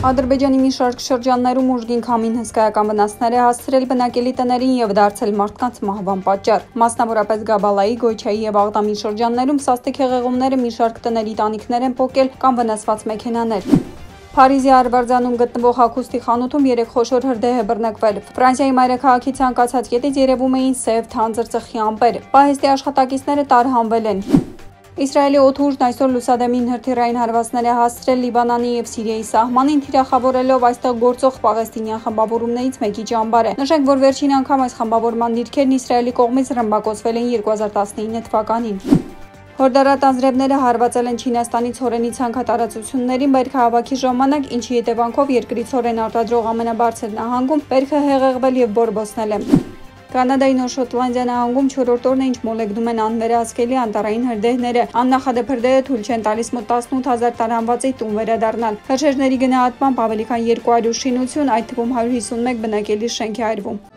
Ադրբեջանի մի շարք շրջաններում ուժգին քամին հսկայական վնասներ է հասցրել բնակելի տներին եւ դարձել մարդկանց մահվան պատճառ։ Մասնավորապես Գաբալայի, Գոյչայի եւ Աղդամի շրջաններում սաստիկ հեղեղումները մի շարք տների տանիքներ են փոկել կամ վնասված մեքենաներ։ Փարիզի Արվարձանում գտնվող հագուստի խանութում 3 խոշոր հրդեհ է բռնկվել։ Ֆրանսիայի մայրաքաղաքի ցանկացած կետից երևում էին սև թանձր ծխի ամպեր։ Պահեստի աշխատակիցները տարհանվել են։ Իսրայելի օդուժն այսօր լուսադեմին հրթիռային հարվածներ է հասցրել Լիբանանի եւ Սիրիայի սահմանին, թիրախավորելով այստեղ գործող պաղեստինյան խմբավորումներից մեկի ճամբարը։ Նշենք, որ վերջին անգամ այս խմբավորման դիրքերն Իսրայելի կողմից ռմբակոծվել են 2019 թվականին։ Հորդարատ անձրևները հարվածել են Չինաստանի ցորենի ցանքատարածություններին բերքահավաքի ժամանակ, ինչի հետևանքով երկրի ցորեն արտադրող ամենաբարձր նահանգում բերքը հեղեղվել եւ բորբոսնել է։ Կանադայի Նոր Շոտլանդիա նահանգում 4-րդ օրն է, ինչ մոլեգնում են անվերահսկելի անտառային հրդեհները։ Աննախադեպ հրդեհը թույլ չեն տալիս մոտ 18000 տարանվածի տուն վերադառնալ։ Հրշեջների գնահատմամբ ավելի քան 200 շինություն, այդ թվում 151 բնակելի շենք է այրվում։